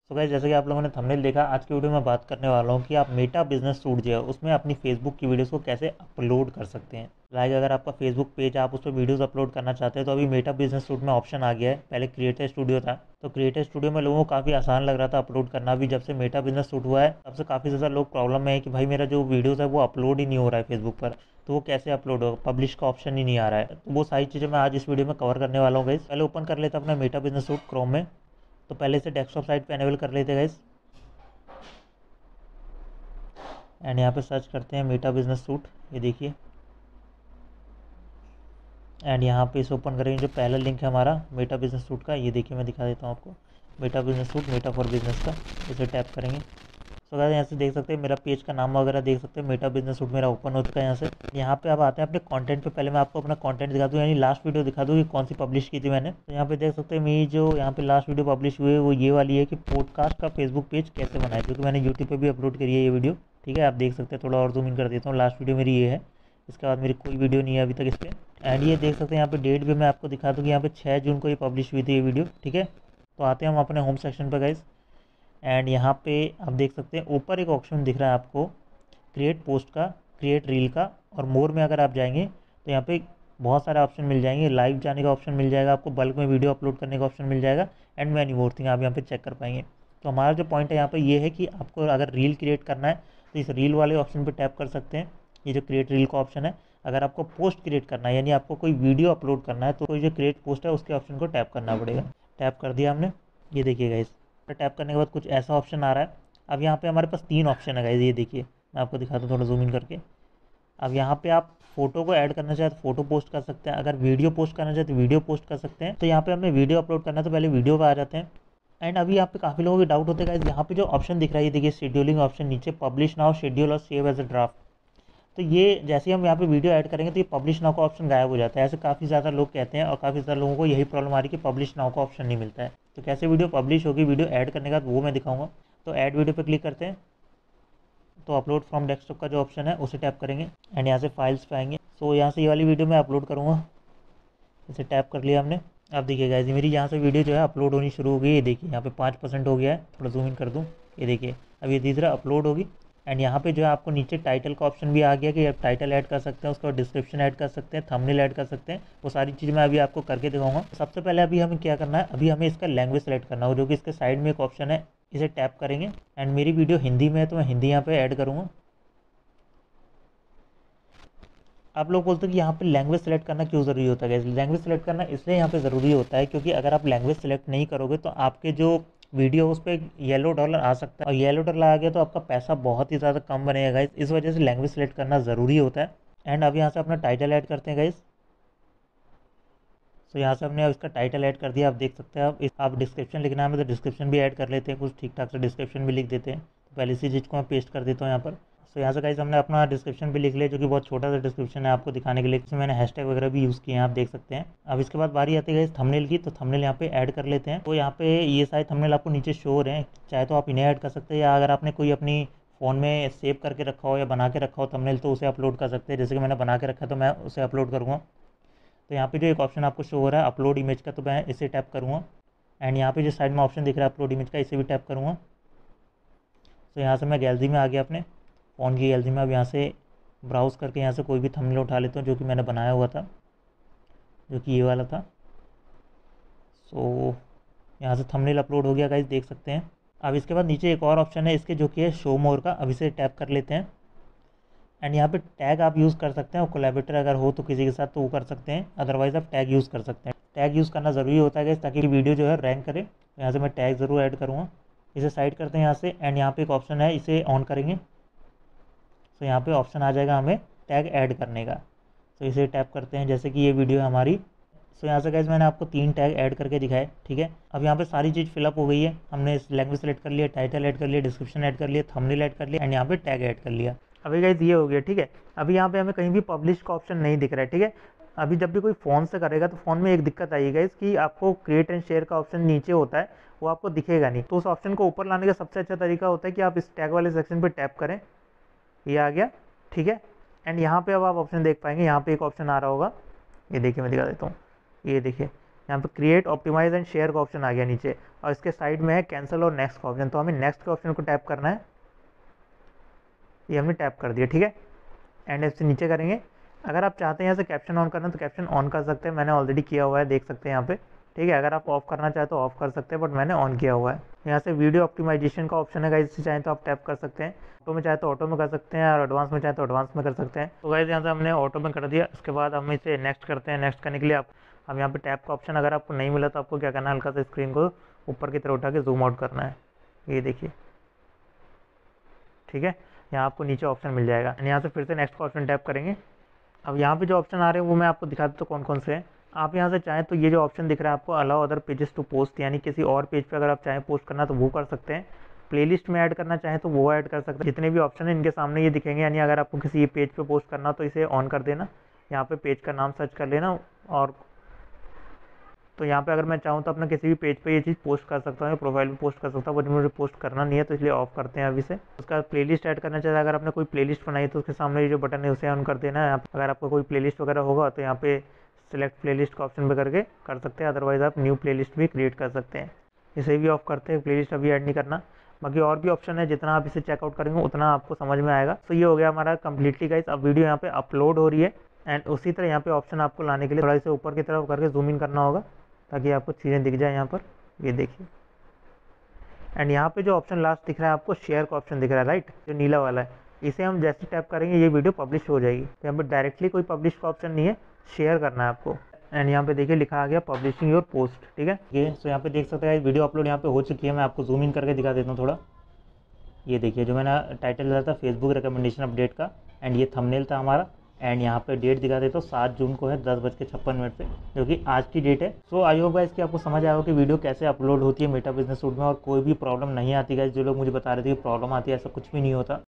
So guys, जैसे कि आप लोगों ने थंबनेल देखा, आज की वीडियो में बात करने वाला हूँ कि आप मेटा बिजनेस सूट जो है उसमें अपनी फेसबुक की वीडियोस को कैसे अपलोड कर सकते हैं। लाइक अगर आपका फेसबुक पेज आप उस पर वीडियोस अपलोड करना चाहते हैं तो अभी मेटा बिजनेस सूट में ऑप्शन आ गया है। पहले क्रिएटर स्टूडियो था, तो क्रिएटर स्टूडियो में लोगों को काफ़ी आसान लग रहा था अपलोड करना। भी जब से मेटा बिजनेस सूट हुआ है तब से काफ़ी ज़्यादा लोग प्रॉब्लम में है कि भाई मेरा जो वीडियोज़ है वो अपलोड ही नहीं हो रहा है फेसबुक पर, तो वो कैसे अपलोड होगा, पब्लिश का ऑप्शन ही नहीं आ रहा है। तो वो सारी चीज़ें मैं आज इस वीडियो में कवर करने वाला हूँ गाइस। पहले ओपन कर लेते हैं अपना मेटा बिजनेस सूट क्रोम में। तो पहले से डेस्कटॉप साइट पर एनेबल कर लेते हैं गाइस, एंड यहाँ पे सर्च करते हैं मेटा बिजनेस सूट। ये देखिए, एंड यहाँ पे इसे ओपन करेंगे। जो पहला लिंक है हमारा मेटा बिजनेस सूट का, ये देखिए मैं दिखा देता हूँ आपको। Meta business suite, Meta for business का, इसे टैप करेंगे। सो गाइस, यहाँ से देख सकते हैं मेरा पेज का नाम वगैरह देख सकते हैं। मेटा बिजनेस सूट मेरा ओपन हो चुका है। यहाँ पे अब आते हैं अपने कंटेंट पे। पहले मैं आपको अपना कंटेंट दिखा दूँ, यानी लास्ट वीडियो दिखा दूँ कि कौन सी पब्लिश की थी मैंने। तो यहाँ पे देख सकते हैं मेरी जो यहाँ पे लास्ट वीडियो पब्लिश हुई है वो ये वाली है कि पॉडकास्ट का फेसबुक पेज कैसे बनाए, जो कि मैंने यूट्यूब पर भी अपलोड करी है ये वीडियो। ठीक है, आप देख सकते हैं। थोड़ा और जूम इन कर देता हूँ। लास्ट वीडियो मेरी ये है, इसके बाद मेरी कोई वीडियो नहीं है अभी तक इस पर। एंड ये देख सकते हैं यहाँ पे डेट भी मैं आपको दिखा दूँ कि यहाँ पे 6 जून को ये पब्लिश हुई थी ये वीडियो। ठीक है, तो आते हैं हम अपने होम सेक्शन पर गाइस। एंड यहाँ पे आप देख सकते हैं ऊपर एक ऑप्शन दिख रहा है आपको, क्रिएट पोस्ट का, क्रिएट रील का, और मोर में अगर आप जाएंगे तो यहाँ पे बहुत सारे ऑप्शन मिल जाएंगे। लाइव जाने का ऑप्शन मिल जाएगा आपको, बल्क में वीडियो अपलोड करने का ऑप्शन मिल जाएगा, एंड मैनी मोर थिंग आप यहाँ पे चेक कर पाएंगे। तो हमारा जो पॉइंट है यहाँ पे ये है कि आपको अगर रील क्रिएट करना है तो इस रील वाले ऑप्शन पर टैप कर सकते हैं। ये जो क्रिएट रील का ऑप्शन है। अगर आपको पोस्ट क्रिएट करना है, यानी आपको कोई वीडियो अपलोड करना है, तो कोई जो क्रिएट पोस्ट है उसके ऑप्शन को टैप करना पड़ेगा। टैप कर दिया हमने, ये देखिएगा इस टैप करने के बाद कुछ ऐसा ऑप्शन आ रहा है। अब यहाँ पे हमारे पास 3 ऑप्शन है गाइस, ये देखिए मैं आपको दिखाता हूँ थोड़ा जूम इन करके। अब यहाँ पे आप फोटो को ऐड करना चाहे तो फोटो पोस्ट कर सकते हैं, अगर वीडियो पोस्ट करना चाहे तो वीडियो पोस्ट कर सकते हैं। तो यहाँ पे हमें वीडियो अपलोड करना है तो पहले वीडियो पे आ जाते हैं। एंड अभी यहाँ पे काफ़ी लोगों के डाउट होते हैं गाइस, यहाँ पे जो ऑप्शन दिख रहा है ये देखिए, शेड्यूलिंग ऑप्शन, नीचे पब्लिश नाउ, शेड्यूल और सेव एज अ ड्राफ्ट। तो ये जैसे ही हम यहाँ पे वीडियो ऐड करेंगे तो ये पब्लिश नाउ का ऑप्शन गायब हो जाता है। ऐसे काफ़ी ज़्यादा लोग कहते हैं और काफ़ी ज़्यादा लोगों को यही प्रॉब्लम आ रही है कि पब्लिश नाउ का ऑप्शन नहीं मिलता है। तो कैसे वीडियो पब्लिश होगी वीडियो ऐड करने का, वो मैं दिखाऊंगा। तो ऐड वीडियो पे क्लिक करते हैं, तो अपलोड फ्रॉम डेस्कटॉप का जो ऑप्शन है उसे टैप करेंगे, एंड यहाँ से फाइल्स पे आएंगे। सो यहाँ से ये वाली वीडियो मैं अपलोड करूँगा, इसे टैप कर लिया हमने। अब देखिए गाइस, मेरी यहाँ से वीडियो जो है अपलोड होनी शुरू हो गई। ये देखिए यहाँ पे 5% हो गया है। थोड़ा जूम इन कर दूँ, ये देखिए अब ये धीरे अपलोड होगी। एंड यहाँ पे जो है आपको नीचे टाइटल का ऑप्शन भी आ गया कि आप टाइटल ऐड कर सकते हैं, उसका डिस्क्रिप्शन ऐड कर सकते हैं, थंबनेल ऐड कर सकते हैं। वो सारी चीज़ मैं अभी आपको करके दिखाऊंगा। सबसे पहले अभी हमें क्या करना है, अभी हमें इसका लैंग्वेज सेलेक्ट करना होगा, जो कि इसके साइड में एक ऑप्शन है, इसे टैप करेंगे। एंड मेरी वीडियो हिंदी में है तो मैं हिंदी यहाँ पे ऐड करूँगा। आप लोग बोलते हैं कि यहाँ पे लैंग्वेज सेलेक्ट करना क्यों ज़रूरी होता है। लैंग्वेज सेलेक्ट करना इसलिए यहाँ पे ज़रूरी होता है क्योंकि अगर आप लैंग्वेज सेलेक्ट नहीं करोगे तो आपके जो वीडियो उस पर येलो डॉलर आ सकता है, और येलो डॉलर आ गया तो आपका पैसा बहुत ही ज़्यादा कम बनेगा गाइस। इस वजह से लैंग्वेज सेलेक्ट करना ज़रूरी होता है। एंड अब यहाँ से अपना टाइटल ऐड करते हैं गाइस। तो यहाँ से हमने अब इसका टाइटल ऐड कर दिया। आप देख सकते हैं, आप डिस्क्रिप्शन लिखना है तो डिस्क्रिप्शन भी ऐड कर लेते हैं, कुछ ठीक ठाक से डिस्क्रिप्शन भी लिख देते हैं। तो पहले इसी चीज़ को मैं पेस्ट कर देता हूँ यहाँ पर। तो यहाँ से गाइस हमने अपना डिस्क्रिप्शन भी लिख लिया, जो कि बहुत छोटा सा डिस्क्रिप्शन है आपको दिखाने के लिए। इसमें मैंने हैशटैग वगैरह भी यूज़ किए हैं, आप देख सकते हैं। अब इसके बाद बारी आती है गाइस थंबनेल की, तो थंबनेल यहाँ पे ऐड कर लेते हैं। तो यहाँ पे ये सारे थंबनेल आपको नीचे शो हो रहे हैं, चाहे तो आप इन्हें ऐड कर सकते हैं, या अगर आपने कोई अपनी फ़ोन में सेव करके रखा हो या बना के रखा हो थंबनेल तो उसे अपलोड कर सकते हैं। जैसे कि मैंने बना के रखा है तो मैं उसे अपलोड करूँगा। तो यहाँ पे जो एक ऑप्शन आपको शो हो रहा है अपलोड इमेज का, तो मैं इसे टैप करूँगा। एंड यहाँ पे जो साइड में ऑप्शन दिख रहा है अपलोड इमेज का, इसे भी टैप करूँगा। तो यहाँ से मैं गैलरी में आ गया, अपने फ़ोन की गैलरी में। अब यहाँ से ब्राउज़ करके यहाँ से कोई भी थंबनेल उठा लेता हूँ जो कि मैंने बनाया हुआ था, जो कि ये वाला था। सो यहाँ से थंबनेल अपलोड हो गया गाइस, देख सकते हैं। अब इसके बाद नीचे एक और ऑप्शन है इसके, जो कि है शो मोर का। अब इसे टैप कर लेते हैं। एंड यहाँ पे टैग आप यूज़ कर सकते हैं, और कोलैबोरेटर अगर हो तो किसी के साथ तो वो कर सकते हैं, अदरवाइज़ आप टैग यूज़ कर सकते हैं। टैग यूज़ करना ज़रूरी होता है ताकि वीडियो जो है रैंक करे। तो यहाँ से मैं टैग ज़रूर ऐड करूँगा। इसे साइड करते हैं यहाँ से, एंड यहाँ पे एक ऑप्शन है, इसे ऑन करेंगे। तो यहाँ पे ऑप्शन आ जाएगा हमें टैग ऐड करने का। तो इसे टैप करते हैं, जैसे कि ये वीडियो है हमारी। सो यहाँ से गाइस मैंने आपको 3 टैग ऐड करके दिखाए, ठीक है। अब यहाँ पे सारी चीज़ फिलअप हो गई है। हमने लैंग्वेज सेलेक्ट कर लिया, टाइटल ऐड कर लिया, डिस्क्रिप्शन ऐड कर लिया, थंबनेल ऐड कर लिया, एंड यहाँ पे टैग ऐड कर लिया। अभी गाइस ये हो गया, ठीक है। अभी यहाँ पे हमें कहीं भी पब्लिश का ऑप्शन नहीं दिख रहा है, ठीक है। अभी जब भी कोई फ़ोन से करेगा तो फ़ोन में एक दिक्कत आएगी गाइस कि आपको क्रिएट एंड शेयर का ऑप्शन नीचे होता है, वो आपको दिखेगा नहीं। तो उस ऑप्शन को ऊपर लाने का सबसे अच्छा तरीका होता है कि आप इस टैग वाले सेक्शन पर टैप करें। ये आ गया, ठीक है। एंड यहाँ पे अब आप ऑप्शन देख पाएंगे, यहाँ पे एक ऑप्शन आ रहा होगा, ये देखिए मैं दिखा देता हूँ। ये देखिए यहाँ पे क्रिएट ऑप्टिमाइज एंड शेयर का ऑप्शन आ गया नीचे, और इसके साइड में है कैंसिल और नेक्स्ट का ऑप्शन। तो हमें नेक्स्ट के ऑप्शन को टैप करना है, ये हमने टैप कर दिया, ठीक है। एंड इससे नीचे करेंगे। अगर आप चाहते हैं यहाँ से कैप्शन ऑन करना तो कैप्शन ऑन कर सकते हैं, मैंने ऑलरेडी किया हुआ है, देख सकते हैं यहाँ पे, ठीक है। अगर आप ऑफ करना चाहें तो ऑफ कर सकते हैं, बट मैंने ऑन किया हुआ है। यहाँ से वीडियो ऑप्टिमाइजेशन का ऑप्शन है गाइस, इससे चाहें तो आप टैप कर सकते हैं। ऑटो में चाहे तो ऑटो में कर सकते हैं, और एडवांस में चाहे तो एडवांस में कर सकते हैं। तो गाइस यहाँ से हमने ऑटो में कर दिया। उसके बाद हम इसे नेक्स्ट करते हैं। नेक्स्ट करने के लिए हम यहाँ पे टैप का ऑप्शन अगर आपको नहीं मिला तो आपको क्या करना है, हल्का सा स्क्रीन को ऊपर की तरफ उठा के जूम आउट करना है, ये देखिए, ठीक है। यहाँ आपको नीचे ऑप्शन मिल जाएगा। यहाँ से फिर से नेक्स्ट का ऑप्शन टैप करेंगे। अब यहाँ पे जो ऑप्शन आ रहे हैं वो मैं आपको दिखा देता हूँ कौन कौन से हैं। आप यहाँ से चाहें तो ये जो ऑप्शन दिख रहा है आपको, allow other pages to post, यानी किसी और पेज पे अगर आप चाहें पोस्ट करना तो वो कर सकते हैं। प्लेलिस्ट में ऐड करना चाहें तो वो ऐड कर सकते हैं। जितने भी ऑप्शन है इनके सामने ये दिखेंगे, यानी अगर आपको किसी पेज पे पोस्ट करना तो इसे ऑन कर देना। यहाँ पे पेज का नाम सर्च कर लेना, और तो यहाँ पे अगर मैं चाहूँ तो अपना किसी भी पेज पे ये चीज़ पोस्ट कर सकता हूँ, प्रोफाइल पे पोस्ट कर सकता हूँ, बट मुझे पोस्ट करना नहीं है तो इसलिए ऑफ करते हैं अभी से। उसका प्लेलिस्ट ऐड करना चाहिए, अगर आपने कोई प्लेलिस्ट बनाई तो उसके सामने ये जो बटन है उसे ऑन कर देना है। अगर आपको कोई प्लेलिस्ट वगैरह होगा तो यहाँ पे सिलेक्ट प्लेलिस्ट का ऑप्शन पे करके कर सकते हैं, अदरवाइज आप न्यू प्लेलिस्ट भी क्रिएट कर सकते हैं। इसे भी ऑफ करते हैं, प्लेलिस्ट अभी ऐड नहीं करना। बाकी और भी ऑप्शन है, जितना आप इसे चेकआउट करेंगे उतना आपको समझ में आएगा। तो ये हो गया हमारा कंप्लीटली गाइस। अब वीडियो यहाँ पे अपलोड हो रही है, एंड उसी तरह यहाँ पे ऑप्शन आपको लाने के लिए थोड़ा इसे ऊपर की तरफ करके जूम इन करना होगा ताकि आपको चीज़ें दिख जाए यहाँ पर, ये देखिए। एंड यहाँ पे जो ऑप्शन लास्ट दिख रहा है आपको, शेयर का ऑप्शन दिख रहा है, राइट, जो नीला वाला है, इसे हम जैसे टैप करेंगे ये वीडियो पब्लिश हो जाएगी। तो यहाँ पे डायरेक्टली कोई पब्लिश का ऑप्शन नहीं है, शेयर करना है आपको। एंड यहाँ पे देखिए लिखा आ गया पब्लिशिंग योर पोस्ट, ठीक है। ये सो यहाँ पे देख सकते हैं वीडियो अपलोड यहाँ पे हो चुकी है। मैं आपको जूम इन करके दिखा देता हूँ थोड़ा। ये देखिए, जो मैंने टाइटल दिया था फेसबुक रिकमेंडेशन अपडेट का, एंड ये थंबनेल था हमारा। एंड यहाँ पे डेट दिखा देता हूँ, 7 जून को है 10:56 पे, जो कि आज की डेट है। सो आई होप गाइस कि आपको समझ आया हो कि वीडियो कैसे अपलोड होती है मेटा बिजनेस सूट में, और कोई भी प्रॉब्लम नहीं आती गाइस। जो लोग मुझे बता रहे थे कि प्रॉब्लम आती है, ऐसा कुछ भी नहीं होता।